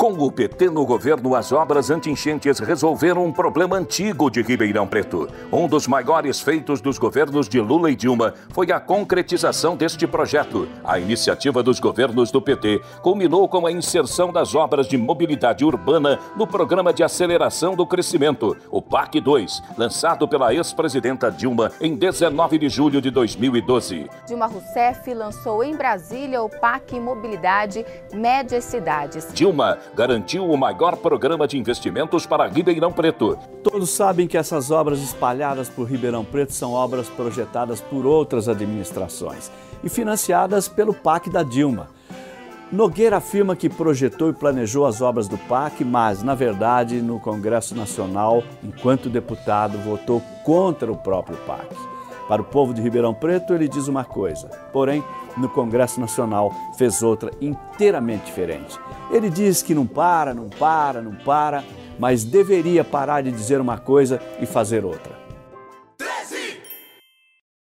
Com o PT no governo, as obras anti-enchentes resolveram um problema antigo de Ribeirão Preto. Um dos maiores feitos dos governos de Lula e Dilma foi a concretização deste projeto. A iniciativa dos governos do PT culminou com a inserção das obras de mobilidade urbana no Programa de Aceleração do Crescimento, o PAC 2, lançado pela ex-presidenta Dilma em 19 de julho de 2012. Dilma Rousseff lançou em Brasília o PAC Mobilidade Médias Cidades. Dilma garantiu o maior programa de investimentos para Ribeirão Preto. Todos sabem que essas obras espalhadas por Ribeirão Preto são obras projetadas por outras administrações e financiadas pelo PAC da Dilma. Nogueira afirma que projetou e planejou as obras do PAC, mas, na verdade, no Congresso Nacional, enquanto deputado, votou contra o próprio PAC. Para o povo de Ribeirão Preto, ele diz uma coisa, porém, no Congresso Nacional fez outra inteiramente diferente. Ele diz que não para, mas deveria parar de dizer uma coisa e fazer outra.